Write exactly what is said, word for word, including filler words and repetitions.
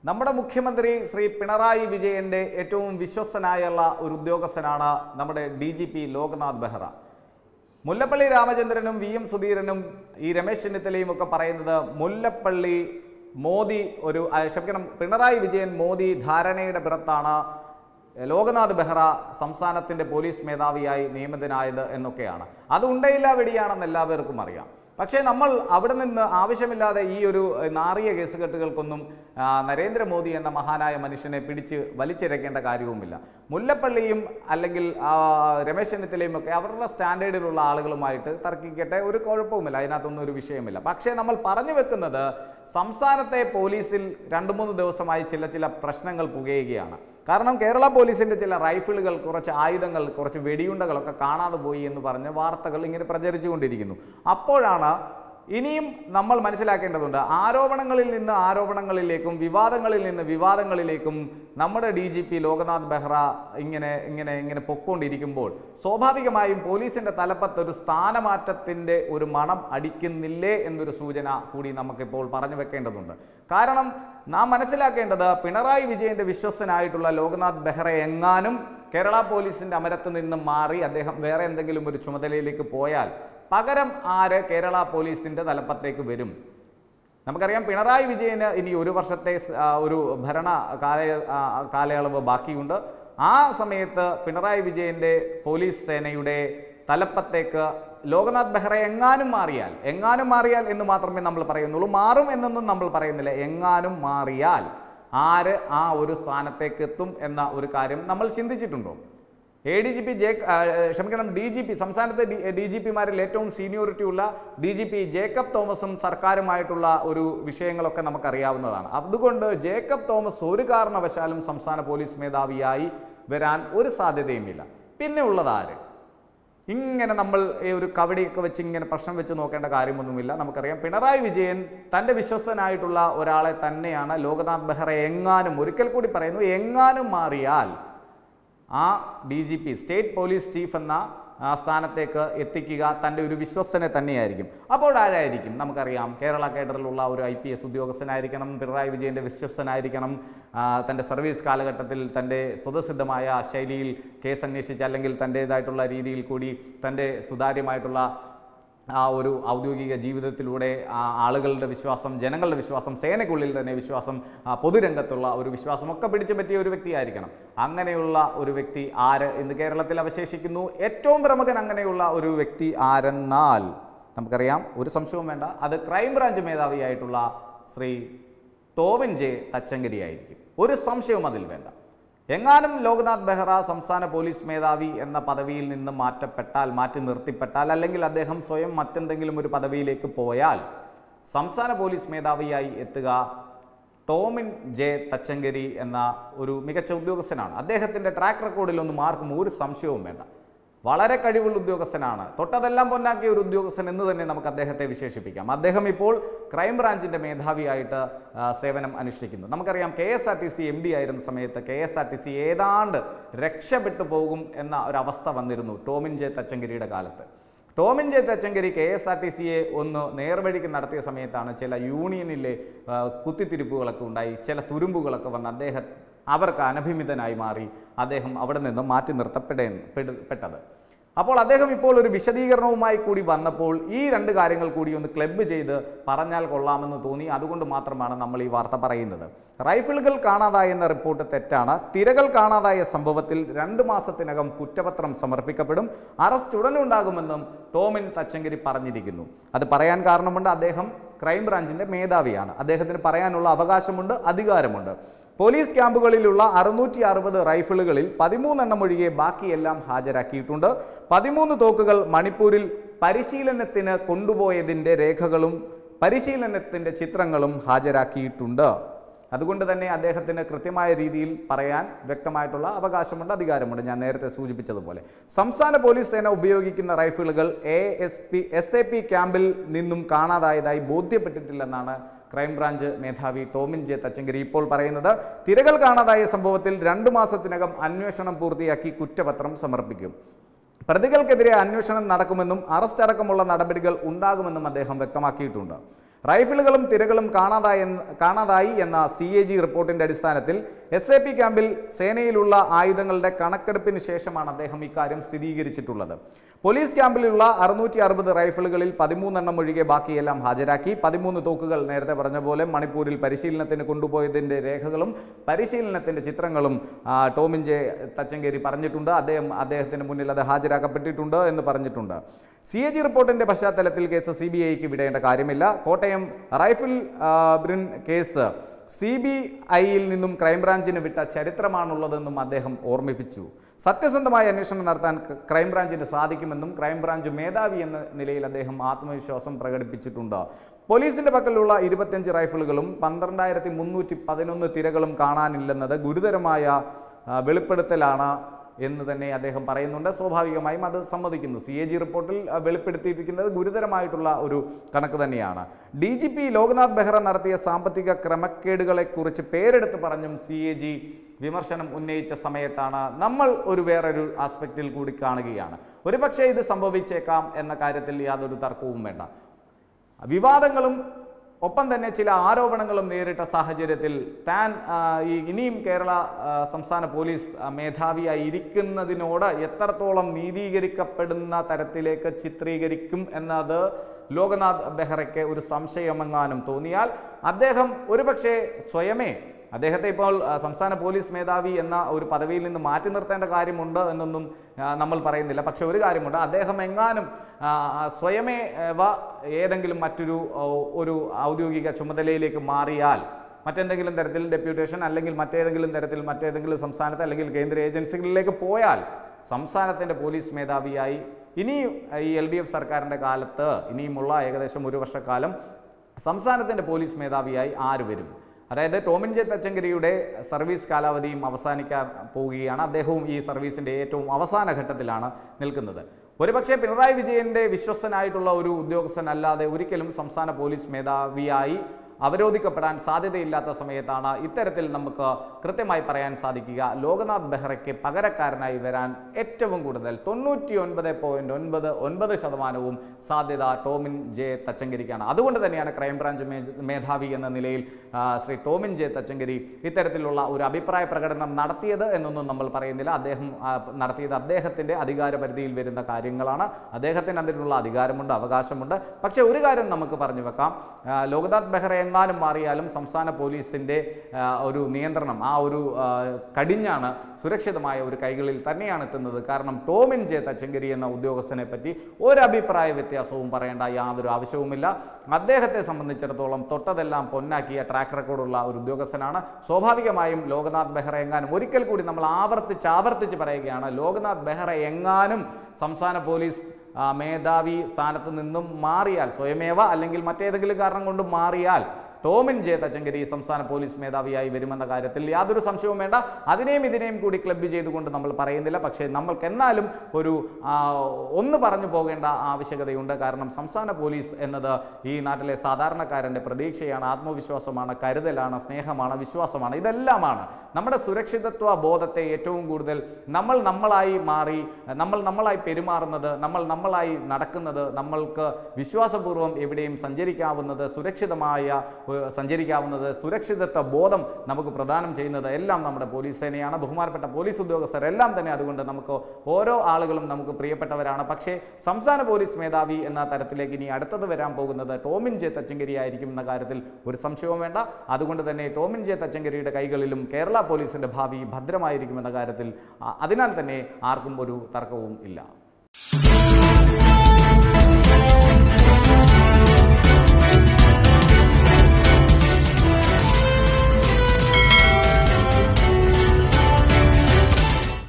നമ്മുടെ മുഖ്യമന്ത്രി ശ്രീ പിണറായി വിജയന്റെ ഏറ്റവും വിശ്വസ്തനായുള്ള ഒരു ഉദ്യോഗസ്ഥനാണ് നമ്മുടെ D G P Loknath Behera. Mullappally രാമചന്ദ്രനും വി എം സുധീരനും ഈ രമേശ് ചെന്നിത്തലയും ഒക്കെ പറയുന്നത് മുല്ലപ്പള്ളി മോദി ഒരു ക്ഷമിക്കണം പിണറായി വിജയൻ മോദി ധാരണയുടെ പുറത്താണ് ലോക്നാഥ് ബെഹ്റ സംസ്ഥാനത്തിൻ്റെ പോലീസ് മേധാവിയായി നിയമിതനായത് എന്നൊക്കെയാണ്. അത് ഉണ്ടയില്ല വെടിയാണെന്ന് എല്ലാവർക്കും അറിയാം. പക്ഷേ നമ്മൾ അവിടെ നിന്ന് ആവശ്യമില്ലാതെ ഈ ഒരു നാറിയ കേസുകെട്ടുകൾക്കൊന്നും നരേന്ദ്രമോദി എന്ന മഹാനായ മനുഷ്യനെ പിടിച്ച് വലിച്ചിഴക്കേണ്ട കാര്യവുമില്ല. മുല്ലപ്പള്ളിയും അല്ലെങ്കിൽ രമേശ് ചെന്നിത്തലയും ഒക്കെ അവരുടെ സ്റ്റാൻഡേർഡിലുള്ള ആളുകളുമായിട്ട് തർക്കിക്കട്ടെ, ഒരു കുഴപ്പവുമില്ല, അതിനകത്തൊന്നും ഒരു വിഷയമില്ല. പക്ഷേ നമ്മൾ പറഞ്ഞു വെക്കുന്നത് സംസ്ഥാനത്തെ പോലീസിൽ രണ്ട് മൂന്ന് ദിവസമായി ചില ചില പ്രശ്നങ്ങൾ പുകയുകയാണ്. കാരണം കേരള പോലീസിൻ്റെ ചില റൈഫിളുകൾ, കുറച്ച് ആയുധങ്ങൾ, കുറച്ച് വെടിയുണ്ടകളൊക്കെ കാണാതെ പോയി എന്ന് പറഞ്ഞ് വാർത്തകൾ ഇങ്ങനെ പ്രചരിച്ചുകൊണ്ടിരിക്കുന്നു. അപ്പോഴാണ് ഇനിയും നമ്മൾ മനസ്സിലാക്കേണ്ടതുണ്ട്, ആരോപണങ്ങളിൽ നിന്ന് ആരോപണങ്ങളിലേക്കും വിവാദങ്ങളിൽ നിന്ന് വിവാദങ്ങളിലേക്കും നമ്മുടെ D G P Loknath Behera ഇങ്ങനെ ഇങ്ങനെ ഇങ്ങനെ പൊക്കോണ്ടിരിക്കുമ്പോൾ സ്വാഭാവികമായും പോലീസിൻ്റെ തലപ്പത്ത് ഒരു സ്ഥാനമാറ്റത്തിൻ്റെ ഒരു മണം അടിക്കുന്നില്ലേ എന്നൊരു സൂചന കൂടി നമുക്കിപ്പോൾ പറഞ്ഞു വെക്കേണ്ടതുണ്ട്. കാരണം നാം മനസ്സിലാക്കേണ്ടത്, പിണറായി വിജയൻ്റെ വിശ്വസ്തനായിട്ടുള്ള ലോക്നാഥ് ബെഹ്റ എങ്ങാനും കേരള പോലീസിൻ്റെ അമരത്ത് നിന്ന് മാറി അദ്ദേഹം വേറെ എന്തെങ്കിലും ഒരു ചുമതലയിലേക്ക് പോയാൽ പകരം ആര് കേരള പോലീസിൻ്റെ തലപ്പത്തേക്ക് വരും? നമുക്കറിയാം, പിണറായി വിജയന് ഇനി ഒരു വർഷത്തെ ഒരു ഭരണ കാല കാലയളവ് ബാക്കിയുണ്ട്. ആ സമയത്ത് പിണറായി വിജയൻ്റെ പോലീസ് സേനയുടെ തലപ്പത്തേക്ക് ലോക്നാഥ് ബെഹ്റ എങ്ങാനും മാറിയാൽ എങ്ങാനും മാറിയാൽ എന്ന് മാത്രമേ നമ്മൾ പറയുന്നുള്ളൂ, മാറും എന്നൊന്നും നമ്മൾ പറയുന്നില്ല. എങ്ങാനും മാറിയാൽ ആര് ആ ഒരു സ്ഥാനത്തേക്ക് എത്തും എന്ന ഒരു കാര്യം നമ്മൾ ചിന്തിച്ചിട്ടുണ്ടോ? എ ഡി ജി പി ജേ ക്ഷമിക്കണം ഡി ജി പി സംസ്ഥാനത്തെ ഡി ജി പിമാരിൽ ഏറ്റവും സീനിയോറിറ്റി ഉള്ള ഡി ജി പി ജേക്കബ് തോമസും സർക്കാരുമായിട്ടുള്ള ഒരു വിഷയങ്ങളൊക്കെ നമുക്കറിയാവുന്നതാണ്. അതുകൊണ്ട് ജേക്കബ് തോമസ് ഒരു കാരണവശാലും സംസ്ഥാന പോലീസ് മേധാവിയായി വരാൻ ഒരു സാധ്യതയുമില്ല. പിന്നെ ഉള്ളത് ആര്? ഇങ്ങനെ നമ്മൾ ഒരു കവടിയൊക്കെ വെച്ച് ഇങ്ങനെ പ്രശ്നം വെച്ച് നോക്കേണ്ട കാര്യമൊന്നുമില്ല. നമുക്കറിയാം, പിണറായി വിജയൻ തൻ്റെ വിശ്വസ്തനായിട്ടുള്ള ഒരാളെ തന്നെയാണ് ലോക്നാഥ് ബെഹ്റ എങ്ങാനും, ഒരിക്കൽ കൂടി പറയുന്നു, എങ്ങാനും മാറിയാൽ ആ D G P state police chief എന്ന സ്ഥാനത്തേക്ക് എത്തിക്കുക തൻ്റെ ഒരു വിശ്വസ്തനെ തന്നെയായിരിക്കും. അപ്പോൾ ആരായിരിക്കും? നമുക്കറിയാം, കേരള കേഡറിലുള്ള ഒരു ഐ പി എസ് ഉദ്യോഗസ്ഥനായിരിക്കണം, പിണറായി വിജയൻ്റെ വിശ്വസ്തനായിരിക്കണം, തൻ്റെ സർവീസ് കാലഘട്ടത്തിൽ തൻ്റെ സ്വതസിദ്ധമായ ശൈലിയിൽ കേസ് അന്വേഷിച്ച് അല്ലെങ്കിൽ തൻ്റേതായിട്ടുള്ള രീതിയിൽ കൂടി തൻ്റെ സുതാര്യമായിട്ടുള്ള ആ ഒരു ഔദ്യോഗിക ജീവിതത്തിലൂടെ ആളുകളുടെ വിശ്വാസം, ജനങ്ങളുടെ വിശ്വാസം, സേനയ്ക്കുള്ളിൽ തന്നെ വിശ്വാസം, പൊതുരംഗത്തുള്ള ഒരു വിശ്വാസമൊക്കെ പിടിച്ചു പറ്റിയ ഒരു വ്യക്തിയായിരിക്കണം. അങ്ങനെയുള്ള ഒരു വ്യക്തി ആര് ഇന്ന് കേരളത്തിൽ അവശേഷിക്കുന്നു? ഏറ്റവും പ്രമുഖൻ അങ്ങനെയുള്ള ഒരു വ്യക്തി ആരെന്നാൽ നമുക്കറിയാം, ഒരു സംശയവും വേണ്ട, അത് ക്രൈംബ്രാഞ്ച് മേധാവിയായിട്ടുള്ള ശ്രീ ടോവിൻ ജെ തച്ചങ്കരി ആയിരിക്കും. ഒരു സംശയവും അതിൽ വേണ്ട. എങ്ങാനും ലോക്നാഥ് ബെഹ്റ സംസ്ഥാന പോലീസ് മേധാവി എന്ന പദവിയിൽ നിന്ന് മാറ്റപ്പെട്ടാൽ, മാറ്റി നിർത്തിപ്പെട്ടാൽ, അല്ലെങ്കിൽ അദ്ദേഹം സ്വയം മറ്റെന്തെങ്കിലും ഒരു പദവിയിലേക്ക് പോയാൽ സംസ്ഥാന പോലീസ് മേധാവിയായി എത്തുക ടോമിൻ ജെ തച്ചങ്കരി എന്ന ഒരു മികച്ച ഉദ്യോഗസ്ഥനാണ്. അദ്ദേഹത്തിൻ്റെ ട്രാക്ക് റെക്കോർഡിലൊന്നും ആർക്കും ഒരു സംശയവും വേണ്ട. വളരെ കഴിവുള്ള ഉദ്യോഗസ്ഥനാണ്, തൊട്ടതെല്ലാം പൊന്നാക്കിയ ഒരു ഉദ്യോഗസ്ഥൻ എന്ന് തന്നെ നമുക്ക് അദ്ദേഹത്തെ വിശേഷിപ്പിക്കാം. അദ്ദേഹം ഇപ്പോൾ ക്രൈംബ്രാഞ്ചിൻ്റെ മേധാവിയായിട്ട് സേവനം അനുഷ്ഠിക്കുന്നു. നമുക്കറിയാം, K S R T C M D ആയിരുന്ന സമയത്ത് K S R T C ഏതാണ്ട് രക്ഷപ്പെട്ടു പോകും എന്ന ഒരവസ്ഥ വന്നിരുന്നു ടോമിൻ ജെ തച്ചങ്കരിയുടെ കാലത്ത്. Tomin J Thachankary K S R T സിയെ ഒന്ന് നേർവഴിക്ക് നടത്തിയ സമയത്താണ് ചില യൂണിയനിലെ കുത്തിത്തിരിപ്പുകളൊക്കെ ഉണ്ടായി, ചില തുരുമ്പുകളൊക്കെ വന്ന് അദ്ദേഹം അവർക്ക് അനഭിമിതനായി മാറി അദ്ദേഹം അവിടെ നിന്ന് മാറ്റി നിർത്തപ്പെടേ പെട്ടത്. അപ്പോൾ അദ്ദേഹം ഇപ്പോൾ ഒരു വിശദീകരണവുമായി കൂടി വന്നപ്പോൾ ഈ രണ്ട് കാര്യങ്ങൾ കൂടി ഒന്ന് ക്ലബ്ബ് ചെയ്ത് പറഞ്ഞാൽ കൊള്ളാമെന്ന് തോന്നി. അതുകൊണ്ട് മാത്രമാണ് നമ്മൾ ഈ വാർത്ത പറയുന്നത്. റൈഫിളുകൾ കാണാതായെന്ന റിപ്പോർട്ട് തെറ്റാണ്. തിരകൾ കാണാതായ സംഭവത്തിൽ രണ്ട് മാസത്തിനകം കുറ്റപത്രം സമർപ്പിക്കപ്പെടും, അറസ്റ്റ് ഉടനുണ്ടാകുമെന്നും ടോമിൻ തച്ചങ്കരി പറഞ്ഞിരിക്കുന്നു. അത് പറയാൻ കാരണമുണ്ട്, അദ്ദേഹം ക്രൈംബ്രാഞ്ചിൻ്റെ മേധാവിയാണ്, അദ്ദേഹത്തിന് പറയാനുള്ള അവകാശമുണ്ട്, അധികാരമുണ്ട്. പോലീസ് ക്യാമ്പുകളിലുള്ള അറുന്നൂറ്റി അറുപത് റൈഫിളുകളിൽ പതിമൂന്നെണ്ണം ഒഴികെ ബാക്കിയെല്ലാം ഹാജരാക്കിയിട്ടുണ്ട്. പതിമൂന്ന് തോക്കുകൾ മണിപ്പൂരിൽ പരിശീലനത്തിന് കൊണ്ടുപോയതിൻ്റെ രേഖകളും പരിശീലനത്തിൻ്റെ ചിത്രങ്ങളും ഹാജരാക്കിയിട്ടുണ്ട്. അതുകൊണ്ട് തന്നെ അദ്ദേഹത്തിന് കൃത്യമായ രീതിയിൽ പറയാൻ വ്യക്തമായിട്ടുള്ള അവകാശമുണ്ട്, അധികാരമുണ്ട്. ഞാൻ നേരത്തെ സൂചിപ്പിച്ചതുപോലെ സംസ്ഥാന പോലീസ് സേന ഉപയോഗിക്കുന്ന റൈഫിളുകൾ A S P S A P ക്യാമ്പിൽ നിന്നും കാണാതായതായി ബോധ്യപ്പെട്ടിട്ടില്ലെന്നാണ് ക്രൈംബ്രാഞ്ച് മേധാവി ടോമിൻ ജെ തച്ചങ്കരി ഇപ്പോൾ പറയുന്നത്. തിരകൾ കാണാതായ സംഭവത്തിൽ രണ്ടു മാസത്തിനകം അന്വേഷണം പൂർത്തിയാക്കി കുറ്റപത്രം സമർപ്പിക്കും. പ്രതികൾക്കെതിരെ അന്വേഷണം നടക്കുമെന്നും അറസ്റ്റ് അടക്കമുള്ള നടപടികൾ ഉണ്ടാകുമെന്നും അദ്ദേഹം വ്യക്തമാക്കിയിട്ടുണ്ട്. റൈഫിളുകളും തിരകളും കാണാതായി കാണാതായി എന്ന സി എ ജി റിപ്പോർട്ടിന്റെ അടിസ്ഥാനത്തിൽ എസ് എ പി ക്യാമ്പിൽ സേനയിലുള്ള ആയുധങ്ങളുടെ കണക്കെടുപ്പിന് ശേഷമാണ് അദ്ദേഹം ഇക്കാര്യം സ്ഥിരീകരിച്ചിട്ടുള്ളത്. പോലീസ് ക്യാമ്പിലുള്ള അറുന്നൂറ്റി അറുപത് റൈഫിളുകളിൽ പതിമൂന്നെണ്ണം ഒഴികെ ബാക്കിയെല്ലാം ഹാജരാക്കി. പതിമൂന്ന് തോക്കുകൾ നേരത്തെ പറഞ്ഞ പോലെ മണിപ്പൂരിൽ പരിശീലനത്തിന് കൊണ്ടുപോയതിൻ്റെ രേഖകളും പരിശീലനത്തിൻ്റെ ചിത്രങ്ങളും ടോമിൻ ജെ തച്ചങ്കേരി പറഞ്ഞിട്ടുണ്ട്. അദ്ദേഹം അദ്ദേഹത്തിന് മുന്നിൽ അത് ഹാജരാക്കപ്പെട്ടിട്ടുണ്ട് എന്ന് പറഞ്ഞിട്ടുണ്ട്. സി എ ജി റിപ്പോർട്ടിൻ്റെ പശ്ചാത്തലത്തിൽ കേസ് സി ബി ഐക്ക് വിടേണ്ട കാര്യമില്ല. കോട്ടയം റൈഫിൾ ബ്രിൻ കേസ് സി ബി ഐയിൽ നിന്നും ക്രൈംബ്രാഞ്ചിന് വിട്ട ചരിത്രമാണുള്ളതെന്നും അദ്ദേഹം ഓർമ്മിപ്പിച്ചു. സത്യസന്ധമായ അന്വേഷണം നടത്താൻ ക്രൈംബ്രാഞ്ചിന് സാധിക്കുമെന്നും ക്രൈംബ്രാഞ്ച് മേധാവി എന്ന നിലയിൽ അദ്ദേഹം ആത്മവിശ്വാസം പ്രകടിപ്പിച്ചിട്ടുണ്ട്. പോലീസിന്റെ പക്കലുള്ള ഇരുപത്തിയഞ്ച് റൈഫിളുകളും പന്ത്രണ്ടായിരത്തി മുന്നൂറ്റി പതിനൊന്ന് തിരകളും കാണാനില്ലെന്നത് ഗുരുതരമായ വെളിപ്പെടുത്തലാണ് എന്ന് തന്നെ അദ്ദേഹം പറയുന്നുണ്ട്. സ്വാഭാവികമായും അത് സമ്മതിക്കുന്നു. സി എ ജി റിപ്പോർട്ടിൽ വെളിപ്പെടുത്തിയിരിക്കുന്നത് ഗുരുതരമായിട്ടുള്ള ഒരു കണക്ക് തന്നെയാണ്. D G P Loknath Behera നടത്തിയ സാമ്പത്തിക ക്രമക്കേടുകളെക്കുറിച്ച് പേരെടുത്ത് പറഞ്ഞും സി എ ജി വിമർശനം ഉന്നയിച്ച സമയത്താണ് നമ്മൾ ഒരു വേറൊരു ആസ്പെക്റ്റിൽ കൂടി കാണുകയാണ്. ഒരു പക്ഷേ ഇത് സംഭവിച്ചേക്കാം എന്ന കാര്യത്തിൽ യാതൊരു തർക്കവും വേണ്ട. വിവാദങ്ങളും ഒപ്പം തന്നെ ചില ആരോപണങ്ങളും നേരിട്ട സാഹചര്യത്തിൽ താൻ ഈ ഇനിയും കേരള സംസ്ഥാന പോലീസ് മേധാവിയായി ഇരിക്കുന്നതിനോട് എത്രത്തോളം നീതീകരിക്കപ്പെടുന്ന തരത്തിലേക്ക് ചിത്രീകരിക്കും എന്നത് ലോക്നാഥ് ബെഹ്റയ്ക്ക് ഒരു സംശയമെങ്ങാനും തോന്നിയാൽ അദ്ദേഹം ഒരുപക്ഷെ സ്വയമേ അദ്ദേഹത്തെ ഇപ്പോൾ സംസ്ഥാന പോലീസ് മേധാവി എന്ന ഒരു പദവിയിൽ നിന്ന് മാറ്റി നിർത്തേണ്ട കാര്യമുണ്ട് എന്നൊന്നും നമ്മൾ പറയുന്നില്ല. പക്ഷെ ഒരു കാര്യമുണ്ട്, അദ്ദേഹം എങ്ങാനും സ്വയമേ ഏതെങ്കിലും മറ്റൊരു ഒരു ഔദ്യോഗിക ചുമതലയിലേക്ക് മാറിയാൽ, മറ്റെന്തെങ്കിലും തരത്തിൽ ഡെപ്യൂട്ടേഷൻ അല്ലെങ്കിൽ മറ്റേതെങ്കിലും തരത്തിൽ മറ്റേതെങ്കിലും സംസ്ഥാനത്ത് അല്ലെങ്കിൽ കേന്ദ്ര ഏജൻസികളിലേക്ക് പോയാൽ സംസ്ഥാനത്തിൻ്റെ പോലീസ് മേധാവിയായി ഇനിയും ഈ എൽ ഡി എഫ് സർക്കാരിൻ്റെ കാലത്ത് ഇനിയുമുള്ള ഏകദേശം ഒരു വർഷക്കാലം സംസ്ഥാനത്തിൻ്റെ പോലീസ് മേധാവിയായി ആര് വരും? അതായത് ടോമിൻ ജെ തച്ചങ്കരിയുടെ സർവീസ് കാലാവധിയും അവസാനിക്കാൻ പോവുകയാണ്. അദ്ദേഹവും ഈ സർവീസിൻ്റെ ഏറ്റവും അവസാന ഘട്ടത്തിലാണ് നിൽക്കുന്നത്. ഒരുപക്ഷെ പിണറായി വിജയൻ്റെ വിശ്വസ്തനായിട്ടുള്ള ഒരു ഉദ്യോഗസ്ഥനല്ലാതെ ഒരിക്കലും സംസ്ഥാന പോലീസ് മേധാവിയായി അവരോധിക്കപ്പെടാൻ സാധ്യതയില്ലാത്ത സമയത്താണ് ഇത്തരത്തിൽ നമുക്ക് കൃത്യമായി പറയാൻ സാധിക്കുക ലോക്നാഥ് ബെഹ്റയ്ക്ക് പകരക്കാരനായി വരാൻ ഏറ്റവും കൂടുതൽ തൊണ്ണൂറ്റി ഒൻപത് പോയിന്റ് ഒൻപത് ഒൻപത് ശതമാനവും സാധ്യത ടോമിൻ ജെ തച്ചങ്കരിക്കാണ്. അതുകൊണ്ട് തന്നെയാണ് ക്രൈംബ്രാഞ്ച് മേധാവി എന്ന നിലയിൽ ശ്രീ ടോമിൻ ജെ തച്ചങ്കരി ഇത്തരത്തിലുള്ള ഒരു അഭിപ്രായ പ്രകടനം നടത്തിയത് എന്നൊന്നും നമ്മൾ പറയുന്നില്ല. അദ്ദേഹം നടത്തിയത് അദ്ദേഹത്തിൻ്റെ അധികാര പരിധിയിൽ വരുന്ന കാര്യങ്ങളാണ്. അദ്ദേഹത്തിന് അതിനുള്ള അധികാരമുണ്ട്, അവകാശമുണ്ട്. പക്ഷേ ഒരു കാര്യം നമുക്ക് പറഞ്ഞു വെക്കാം, ലോക്നാഥ് ബെഹ്റ എങ്ങാനും മാറിയാലും സംസ്ഥാന പോലീസിൻ്റെ ഒരു നിയന്ത്രണം ആ ഒരു കടിഞ്ഞാണ് സുരക്ഷിതമായ ഒരു കൈകളിൽ തന്നെയാണ് എത്തുന്നത്. കാരണം ടോമിൻ ജെ തച്ചങ്കരി എന്ന ഉദ്യോഗസ്ഥനെ പറ്റി ഒരഭിപ്രായ വ്യത്യാസവും പറയേണ്ട യാതൊരു ആവശ്യവുമില്ല. അദ്ദേഹത്തെ സംബന്ധിച്ചിടത്തോളം തൊട്ടതെല്ലാം പൊന്നാക്കിയ ട്രാക്ക് റെക്കോർഡുള്ള ഒരു ഉദ്യോഗസ്ഥനാണ്. സ്വാഭാവികമായും ലോക്നാഥ് ബെഹ്റ എങ്ങാനും ഒരിക്കൽ കൂടി നമ്മൾ ആവർത്തിച്ച് ആവർത്തിച്ച് പറയുകയാണ്, ലോക്നാഥ് ബെഹ്റ എങ്ങാനും സംസ്ഥാന പോലീസ് മേധാവി സ്ഥാനത്ത് നിന്നും മാറിയാൽ, സ്വയമേവ അല്ലെങ്കിൽ മറ്റേതെങ്കിലും കാരണം കൊണ്ട് മാറിയാൽ ടോമിൻ ജെ തച്ചങ്കരി സംസ്ഥാന പോലീസ് മേധാവിയായി വരുമെന്ന കാര്യത്തിൽ യാതൊരു സംശയവും വേണ്ട. അതിനെയും ഇതിനെയും കൂടി ക്ലബ്ബ് ചെയ്തുകൊണ്ട് നമ്മൾ പറയുന്നില്ല. പക്ഷേ നമ്മൾക്ക് എന്നാലും ഒരു ഒന്ന് പറഞ്ഞു പോകേണ്ട ആവശ്യകതയുണ്ട്. കാരണം സംസ്ഥാന പോലീസ് എന്നത് ഈ നാട്ടിലെ സാധാരണക്കാരൻ്റെ പ്രതീക്ഷയാണ്, ആത്മവിശ്വാസമാണ്, കരുതലാണ്, സ്നേഹമാണ്, വിശ്വാസമാണ്. ഇതെല്ലാമാണ് നമ്മുടെ സുരക്ഷിതത്വ ബോധത്തെ ഏറ്റവും കൂടുതൽ നമ്മൾ നമ്മളായി മാറി നമ്മൾ നമ്മളായി പെരുമാറുന്നത്, നമ്മൾ നമ്മളായി നടക്കുന്നത്, നമ്മൾക്ക് വിശ്വാസപൂർവ്വം എവിടെയും സഞ്ചരിക്കാവുന്നത്, സുരക്ഷിതമായ സഞ്ചരിക്കാവുന്നത്, സുരക്ഷിതത്വ ബോധം നമുക്ക് പ്രദാനം ചെയ്യുന്നത് എല്ലാം നമ്മുടെ പോലീസ് സേനയാണ്. ബഹുമാനപ്പെട്ട പോലീസ് ഉദ്യോഗസ്ഥരെല്ലാം തന്നെ അതുകൊണ്ട് നമുക്ക് ഓരോ ആളുകളും നമുക്ക് പ്രിയപ്പെട്ടവരാണ്. പക്ഷേ സംസ്ഥാന പോലീസ് മേധാവി എന്ന തരത്തിലേക്ക് ഇനി അടുത്തത് വരാൻ പോകുന്നത് ടോമിൻ ജെ തച്ചങ്കരി ആയിരിക്കും എന്ന കാര്യത്തിൽ ഒരു സംശയവും വേണ്ട. അതുകൊണ്ട് തന്നെ ടോമിൻ ജെ തച്ചങ്കരിയുടെ കൈകളിലും കേരള പോലീസിൻ്റെ ഭാവി ഭദ്രമായിരിക്കുമെന്ന കാര്യത്തിൽ അതിനാൽ തന്നെ ആർക്കും ഒരു തർക്കവും ഇല്ല.